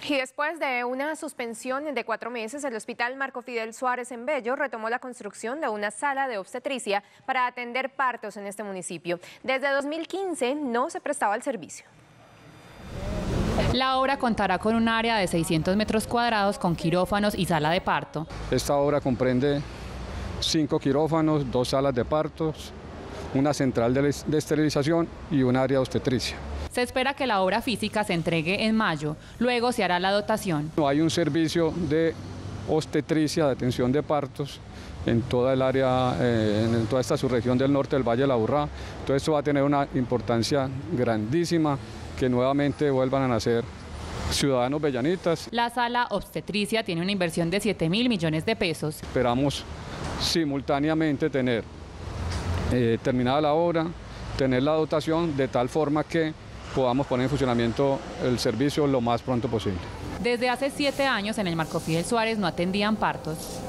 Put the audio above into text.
Y después de una suspensión de 4 meses, el Hospital Marco Fidel Suárez en Bello retomó la construcción de una sala de obstetricia para atender partos en este municipio. Desde 2015 no se prestaba el servicio. La obra contará con un área de 600 metros cuadrados con quirófanos y sala de parto. Esta obra comprende 5 quirófanos, 2 salas de partos, una central de esterilización y un área de obstetricia. Se espera que la obra física se entregue en mayo, luego se hará la dotación. Hay un servicio de obstetricia, de atención de partos, en toda el área, en toda esta subregión del norte del Valle de la Aburrá. Entonces esto va a tener una importancia grandísima, que nuevamente vuelvan a nacer ciudadanos bellanitas. La sala obstetricia tiene una inversión de 7.000 millones de pesos. Esperamos simultáneamente tener terminada la obra, tener la dotación de tal forma que podamos poner en funcionamiento el servicio lo más pronto posible. Desde hace 7 años en el Marco Fidel Suárez no atendían partos.